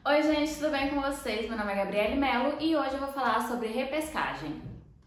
Oi gente, tudo bem com vocês? Meu nome é Gabriele Melo e hoje eu vou falar sobre repescagem.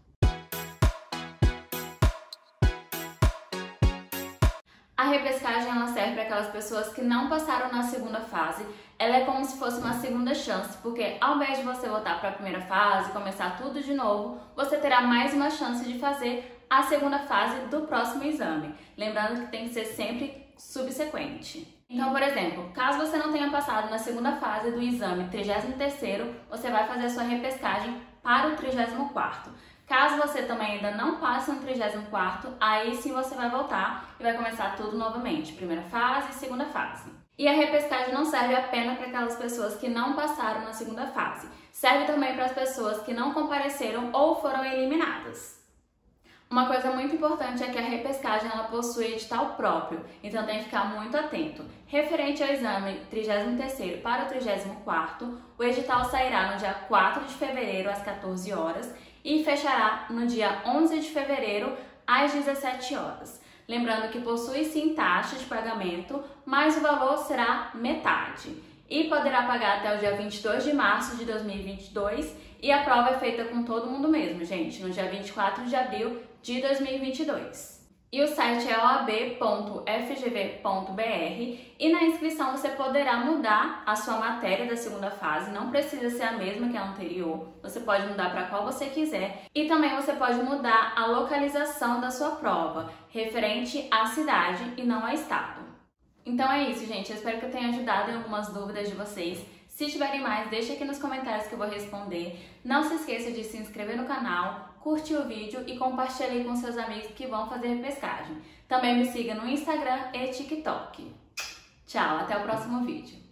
A repescagem ela serve para aquelas pessoas que não passaram na segunda fase. Ela é como se fosse uma segunda chance, porque ao invés de você voltar para a primeira fase e começar tudo de novo, você terá mais uma chance de fazer a segunda fase do próximo exame. Lembrando que tem que ser sempre subsequente. Então, por exemplo, caso você não tenha passado na segunda fase do exame 33º, você vai fazer a sua repescagem para o 34º. Caso você também ainda não passe no 34º, aí sim você vai voltar e vai começar tudo novamente, primeira fase e segunda fase. E a repescagem não serve apenas para aquelas pessoas que não passaram na segunda fase, serve também para as pessoas que não compareceram ou foram eliminadas. Uma coisa muito importante é que a repescagem ela possui edital próprio, então tem que ficar muito atento. Referente ao exame 33º para o 34º, o edital sairá no dia 4 de fevereiro às 14 horas e fechará no dia 11 de fevereiro às 17 horas. Lembrando que possui sim taxa de pagamento, mas o valor será metade. E poderá pagar até o dia 22 de março de 2022 e a prova é feita com todo mundo mesmo, gente, no dia 24 de abril de 2022. E o site é oab.fgv.br e na inscrição você poderá mudar a sua matéria da segunda fase, não precisa ser a mesma que a anterior, você pode mudar para qual você quiser e também você pode mudar a localização da sua prova, referente à cidade e não ao estado. Então é isso, gente. Eu espero que eu tenha ajudado em algumas dúvidas de vocês. Se tiverem mais, deixe aqui nos comentários que eu vou responder. Não se esqueça de se inscrever no canal, curtir o vídeo e compartilhar com seus amigos que vão fazer repescagem. Também me siga no Instagram e TikTok. Tchau, até o próximo vídeo.